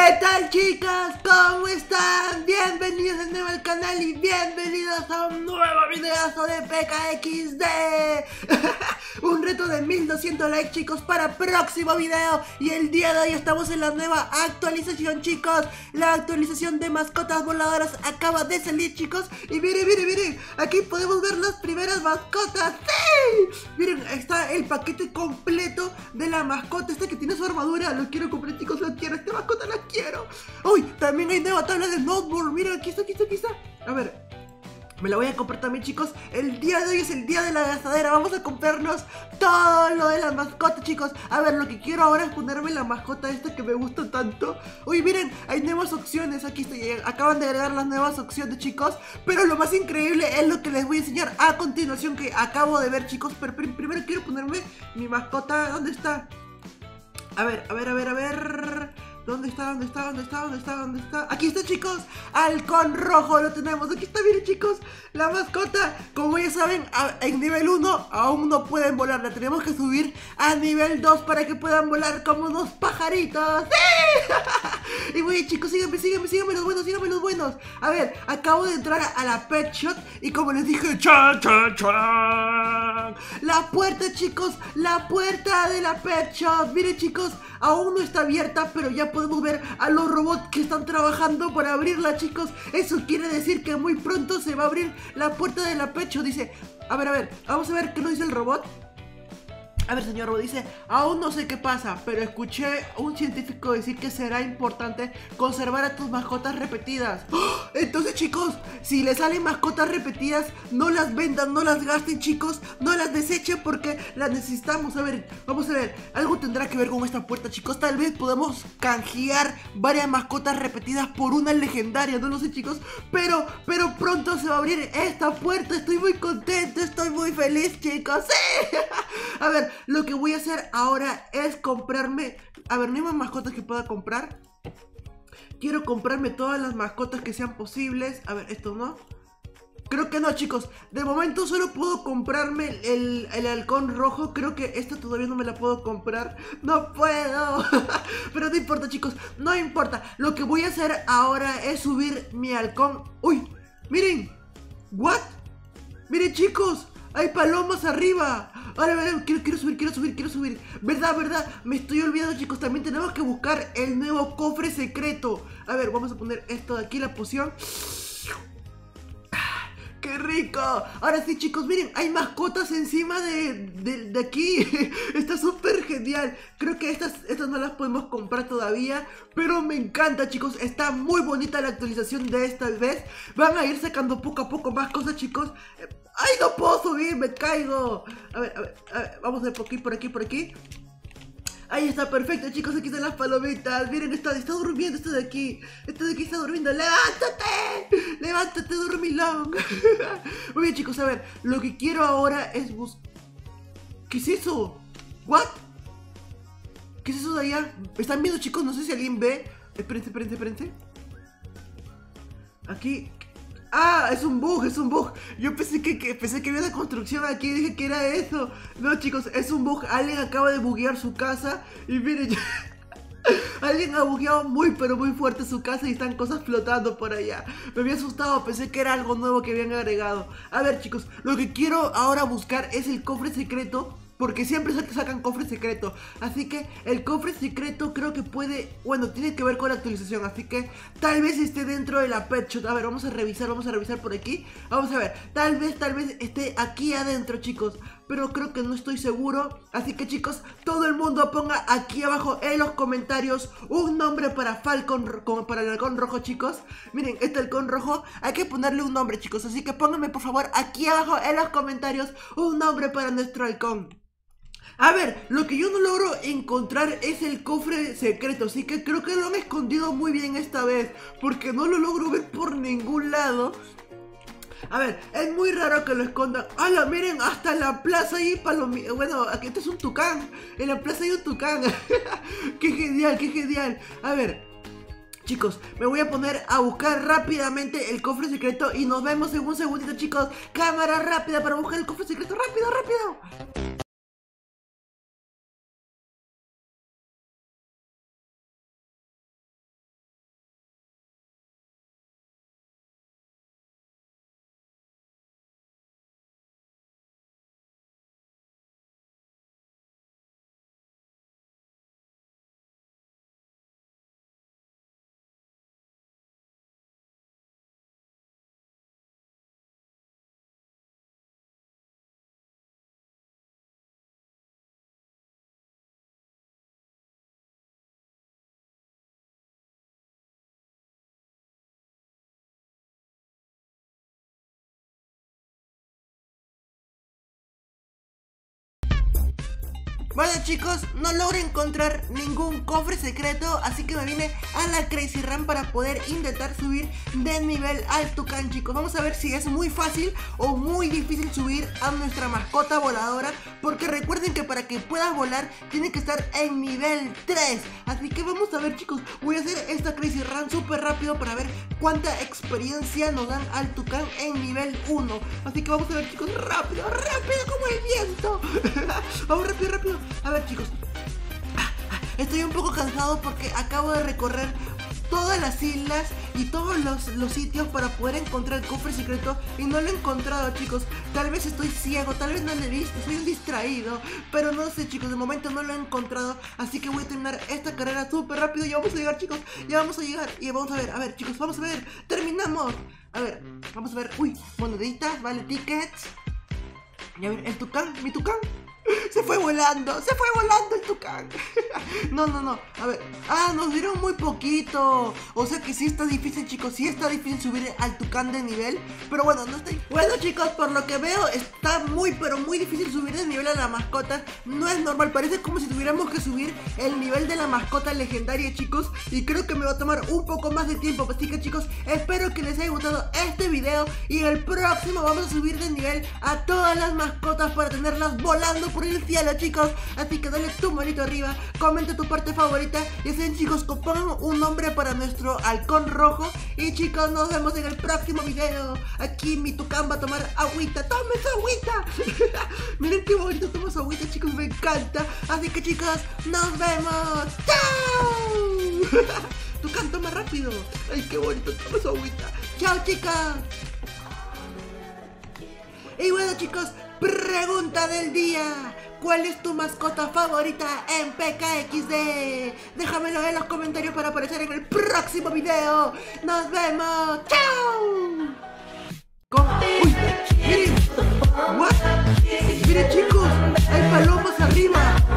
tal, chicas? ¿Cómo están? Bienvenidos de nuevo al canal y bienvenidos a un nuevo videazo de PKXD. Un reto de 1200 likes, chicos, para próximo video. Y el día de hoy estamos en la nueva actualización, chicos. La actualización de mascotas voladoras acaba de salir, chicos. Y miren, aquí podemos ver las primeras mascotas. ¡Sí! Miren, está el paquete completo de la mascota. Esta que tiene su armadura, lo quiero comprar, chicos, lo quiero. Esta mascota la quiero. Uy, también hay nueva tabla de snowboard. Miren, aquí está. A ver, me la voy a comprar también, chicos. El día de hoy es el día de la gastadera. Vamos a comprarnos todo lo de la mascota, chicos. A ver, lo que quiero ahora es ponerme la mascota esta que me gusta tanto. Uy, miren, hay nuevas opciones. Aquí estoy, acaban de agregar las nuevas opciones, chicos. Pero lo más increíble es lo que les voy a enseñar a continuación, que acabo de ver, chicos. Pero primero quiero ponerme mi mascota. ¿Dónde está? A ver. ¿Dónde está? Aquí está, chicos. Halcón rojo lo tenemos. Aquí está, miren, chicos, la mascota. Como ya saben, en nivel 1 aún no pueden volar. La tenemos que subir a nivel 2 para que puedan volar como unos pajaritos. ¡Sí! Y muy, chicos, síganme los buenos. A ver, acabo de entrar a la Pet Shop y como les dije, ¡chan! La puerta, chicos, la puerta de la Pet Shop. Miren, chicos, aún no está abierta, pero ya podemos ver a los robots que están trabajando para abrirla, chicos. Eso quiere decir que muy pronto se va a abrir la puerta de la Pet Shop. Dice, a ver, vamos a ver qué nos dice el robot. A ver, señor robot, dice, aún no sé qué pasa, pero escuché a un científico decir que será importante conservar a tus mascotas repetidas. ¡Oh! Entonces, chicos, si les salen mascotas repetidas, no las vendan, no las gasten, chicos. No las desechen porque las necesitamos. A ver, vamos a ver, algo tendrá que ver con esta puerta, chicos. Tal vez podamos canjear varias mascotas repetidas por una legendaria, no lo sé, chicos. Pero pronto se va a abrir esta puerta. Estoy muy contento, estoy muy feliz, chicos. ¡Sí! A ver, lo que voy a hacer ahora es comprarme... A ver, ¿no hay más mascotas que pueda comprar? Quiero comprarme todas las mascotas que sean posibles. A ver, esto no. Creo que no, chicos. De momento solo puedo comprarme el halcón rojo. Creo que esta todavía no me la puedo comprar. ¡No puedo! Pero no importa, chicos, no importa. Lo que voy a hacer ahora es subir mi halcón. ¡Uy! ¡Miren! ¿What? ¡Miren, chicos! ¡Hay palomas arriba! Ahora, quiero subir. ¿Verdad? Me estoy olvidando, chicos. También tenemos que buscar el nuevo cofre secreto. A ver, vamos a poner esto de aquí, la poción. ¡Qué rico! Ahora sí, chicos, miren, hay mascotas encima de aquí. Está súper genial. Creo que estas no las podemos comprar todavía, pero me encanta, chicos. Está muy bonita la actualización de esta vez. Van a ir sacando poco a poco más cosas, chicos. ¡Ay, no puedo subir! ¡Me caigo! A ver, vamos a ver por aquí. Ahí está, perfecto, chicos, aquí están las palomitas. Miren, está durmiendo este de aquí. Este de aquí está durmiendo. ¡Levántate, dormilón! Muy bien, chicos, a ver, lo que quiero ahora es buscar... ¿Qué es eso? ¿What? ¿Qué es eso de allá? ¿Me están viendo, chicos? No sé si alguien ve. Espérense. Aquí... ¡Ah! Es un bug. Yo pensé que había una construcción aquí. Dije que era eso. No, chicos, es un bug. Alguien acaba de buguear su casa. Y miren, alguien ha bugueado muy fuerte su casa y están cosas flotando por allá. Me había asustado, pensé que era algo nuevo que habían agregado. A ver, chicos, lo que quiero ahora buscar es el cofre secreto, porque siempre sacan cofre secreto. Así que el cofre secreto creo que puede... Bueno, tiene que ver con la actualización. Así que tal vez esté dentro de la Pet Shop. A ver, vamos a revisar por aquí. Vamos a ver, tal vez esté aquí adentro, chicos, pero creo que no estoy seguro. Así que, chicos, todo el mundo ponga aquí abajo en los comentarios un nombre para Falcon, como para el halcón rojo, chicos. Miren, este halcón rojo hay que ponerle un nombre, chicos. Así que pónganme, por favor, aquí abajo en los comentarios un nombre para nuestro halcón. A ver, lo que yo no logro encontrar es el cofre secreto, así que creo que lo han escondido muy bien esta vez, porque no lo logro ver por ningún lado. A ver, es muy raro que lo escondan. ¡Hala! Miren, hasta la plaza hay palomitas. Bueno, aquí este es un tucán. En la plaza hay un tucán. ¡Qué genial! A ver, chicos, me voy a poner a buscar rápidamente el cofre secreto y nos vemos en un segundito, chicos. Cámara rápida para buscar el cofre secreto. ¡Rápido! Bueno chicos, no logro encontrar ningún cofre secreto, así que me vine a la Crazy Run para poder intentar subir de nivel al Tucán, chicos. Vamos a ver si es muy fácil o muy difícil subir a nuestra mascota voladora, porque recuerden que para que puedas volar tiene que estar en nivel 3. Así que vamos a ver chicos, voy a hacer esta Crazy Run súper rápido para ver cuánta experiencia nos dan al Tucán en nivel 1. Así que vamos a ver chicos, rápido, rápido como el viento. Vamos rápido, rápido. A ver chicos, estoy un poco cansado porque acabo de recorrer todas las islas y todos los sitios para poder encontrar el cofre secreto y no lo he encontrado chicos. Tal vez estoy ciego, tal vez no lo he visto, soy un distraído, pero no sé chicos, de momento no lo he encontrado. Así que voy a terminar esta carrera súper rápido. Ya vamos a llegar chicos, ya vamos a llegar. Y vamos a ver chicos, vamos a ver, terminamos. A ver, vamos a ver, uy, moneditas, vale, tickets. Y a ver, el Tucán, mi Tucán se fue volando el Tucán. No, a ver, nos dieron muy poquito. O sea que sí está difícil chicos, sí está difícil subir al Tucán de nivel. Pero bueno, no está. Bueno chicos, por lo que veo está muy, pero muy difícil subir de nivel a la mascota. No es normal, parece como si tuviéramos que subir el nivel de la mascota legendaria chicos. Y creo que me va a tomar un poco más de tiempo. Así que chicos, espero que les haya gustado este video. Y en el próximo vamos a subir de nivel a todas las mascotas para tenerlas volando por el cielo chicos. Así que dale tu manito arriba, comenta tu parte favorita y así chicos, pongan un nombre para nuestro halcón rojo. Y chicos, nos vemos en el próximo video. Aquí mi Tucán va a tomar agüita. ¡Tome su agüita! Miren qué bonito toma su agüita chicos, me encanta. Así que chicos, nos vemos. ¡Chao! Tucán, toma rápido. Ay, qué bonito toma su agüita. ¡Chao chicos! Y bueno chicos, pregunta del día: ¿cuál es tu mascota favorita en PKXD? Déjamelo en los comentarios para aparecer en el próximo video. ¡Nos vemos! ¡Chao! ¡Uy! ¡Miren! ¿What? ¡Miren chicos! ¡Hay palomas arriba!